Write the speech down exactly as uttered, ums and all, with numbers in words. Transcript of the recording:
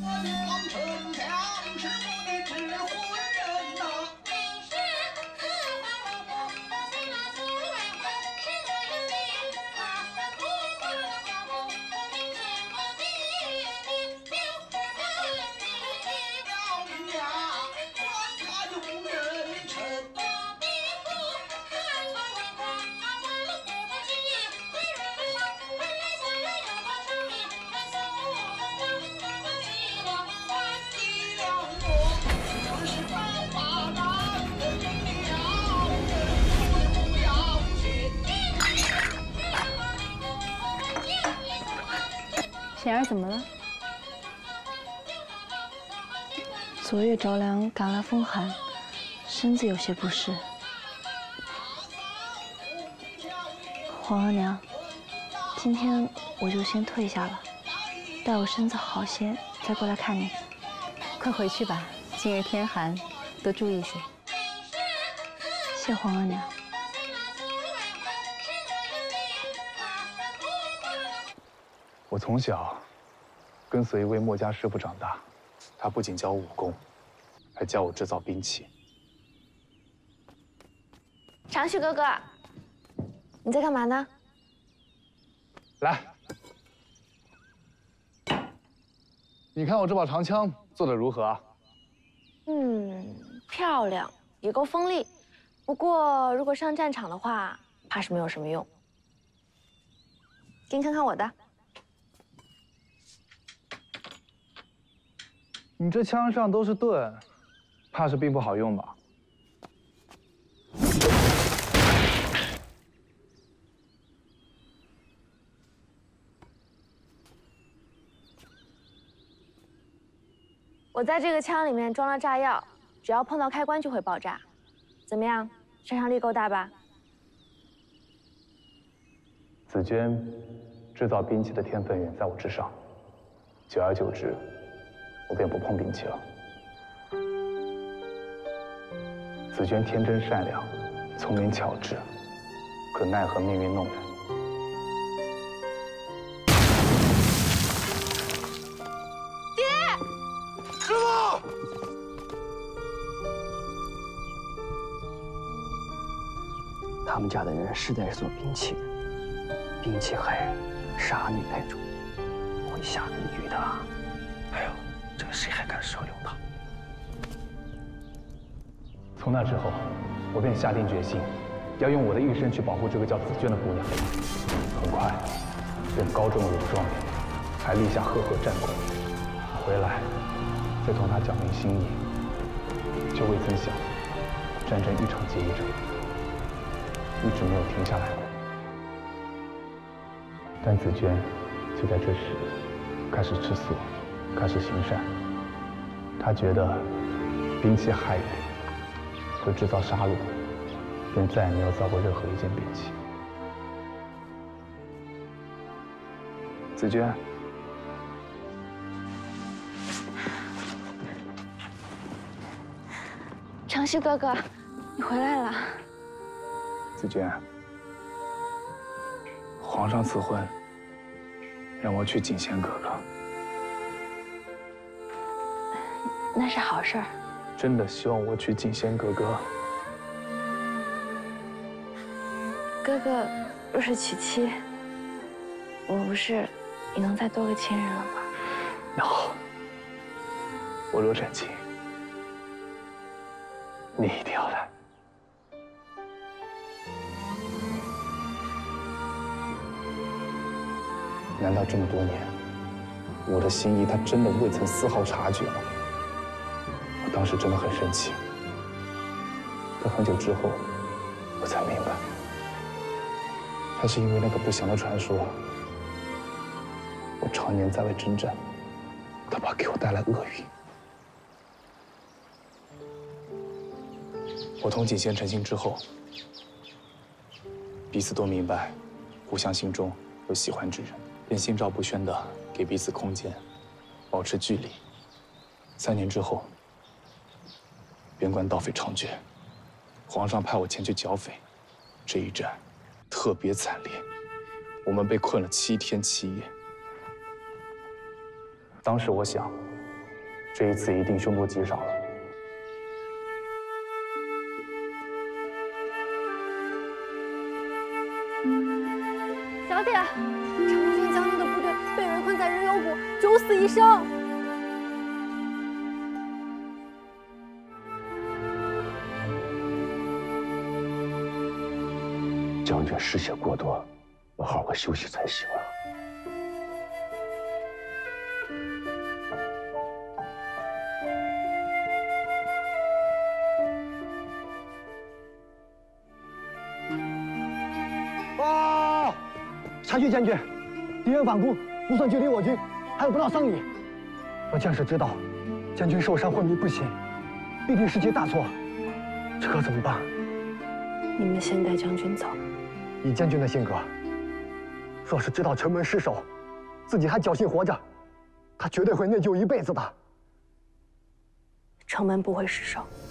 王丞相是我的指挥人呐。 贤儿怎么了？ 昨夜着凉，赶来风寒，身子有些不适。皇额娘，今天我就先退下了，待我身子好些再过来看你。 快回去吧，今日天寒，多注意些。 谢皇额娘。 我从小跟随一位墨家师傅长大，他不仅教我武功，还教我制造兵器。 长旭哥哥，你在干嘛呢？ 来，你看我这把长枪做得如何啊？ 嗯，漂亮，也够锋利。不过如果上战场的话，怕是没有什么用。给你看看我的。 你这枪上都是盾，怕是并不好用吧？ 我在这个枪里面装了炸药，只要碰到开关就会爆炸。怎么样，杀伤力够大吧？ 紫娟制造兵器的天分远在我之上，久而久之，我便不碰兵器了。紫娟天真善良，聪明巧智，可奈何命运弄人。 爹， 师傅， 他们家的人世代是做兵器的，兵器害人，杀女太重，会下地狱的。哎呦，这个谁还敢收留他？ 从那之后，我便下定决心，要用我的一生去保护这个叫紫娟的姑娘。很快，便高中了武状元，还立下赫赫战功。回来，再同她讲明心意，却未曾想，战争一场接一场，一直没有停下来过。但紫娟就在这时开始吃素，开始行善。她觉得兵器害人，会制造杀戮，便再也没有造过任何一件兵器。紫娟， 长旭哥哥，你回来了。 紫娟，皇上赐婚，让我去景贤哥哥。 那是好事儿。 真的希望我去景贤哥哥。 哥哥若是娶妻，我不是也能再多个亲人了吗？ 那好，我若成亲，你一定要来。难道这么多年，我的心意他真的未曾丝毫察觉吗？我当时真的很生气，但很久之后，我才明白，他是因为那个不祥的传说。我常年在外征战，他怕给我带来厄运。我同景贤成亲之后，彼此都明白，互相心中有喜欢之人，便心照不宣地给彼此空间，保持距离。三年之后，边关盗匪猖獗，皇上派我前去剿匪。这一战特别惨烈，我们被困了七天七夜。当时我想， 这一次一定凶多吉少了。 小姐，长军将军的部队被围困在人油谷，九死一生。 将军失血过多，要好好休息才行啊。 报！察觉将军，敌人反攻，估算距离我军还有不到三里。若将士知道将军受伤昏迷不醒，必定是其大错，这可怎么办？ 你们先带将军走。 以将军的性格，若是知道城门失守，自己还侥幸活着，他绝对会内疚一辈子的。 城门不会失守。